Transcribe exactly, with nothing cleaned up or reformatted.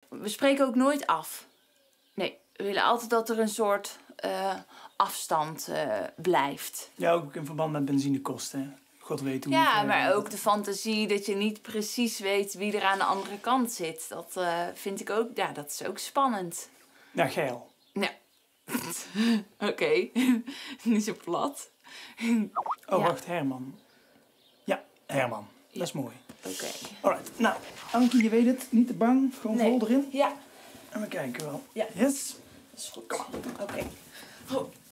we spreken ook nooit af. Nee, we willen altijd dat er een soort uh, afstand uh, blijft. Ja, ook in verband met benzinekosten. God weet hoe. Ja, maar ook de fantasie dat je niet precies weet wie er aan de andere kant zit. Dat uh, vind ik ook, ja, dat is ook spannend. Ja, geil. Ja. Oké, okay. Niet zo plat. Oh, ja. wacht, Herman. Ja, Herman. Ja. Dat is mooi. Oké. Okay. Alright, nou, Ankie, je weet het. Niet te bang. Gewoon nee. vol erin. Ja. En we kijken wel. Ja. Yes. Dat is goed. Oké. Okay. Oh.